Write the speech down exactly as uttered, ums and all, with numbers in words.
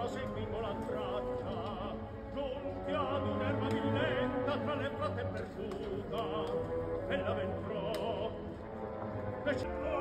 allora seguito la traccia, giunti ad un'erba villetta tra le frate perduta, e la ventrò. E